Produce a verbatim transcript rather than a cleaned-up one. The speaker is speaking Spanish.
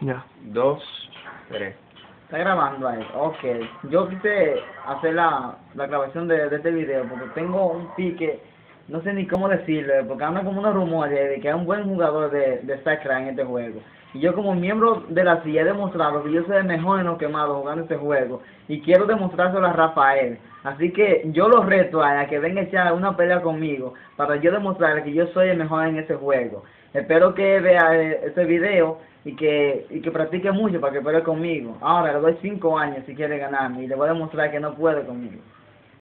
Ya. Dos, tres. Está grabando ahí. Ok. Yo quise hacer la, la grabación de, de este video porque tengo un pique, no sé ni cómo decirle, porque anda como unos rumores de que es un buen jugador de, de StarCraft en este juego. Y yo como miembro de la C I A he demostrado que yo soy el mejor en los quemados jugando este juego. Y quiero demostrárselo a Rafael. Así que yo lo reto a, él a que venga a echar una pelea conmigo para yo demostrarle que yo soy el mejor en ese juego. Espero que vea eh, este video y que, y que practique mucho para que pelee conmigo. Ahora le doy cinco años si quiere ganarme y le voy a demostrar que no puede conmigo.